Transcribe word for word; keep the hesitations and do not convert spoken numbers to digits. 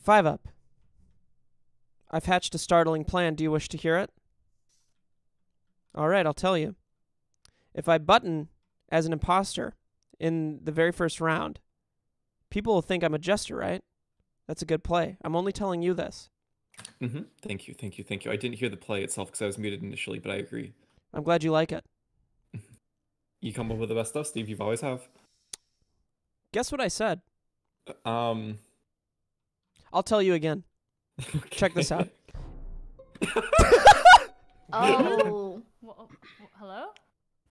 Five up. I've hatched a startling plan. Do you wish to hear it? All right, I'll tell you. If I button as an imposter in the very first round, people will think I'm a jester, right? That's a good play. I'm only telling you this. Mm-hmm. Thank you, thank you, thank you. I didn't hear the play itself because I was muted initially, but I agree. I'm glad you like it. You come up with the best stuff, Steve. You've always have. Guess what I said? Um. I'll tell you again. Okay. Check this out. Oh. Wh- wh- Hello?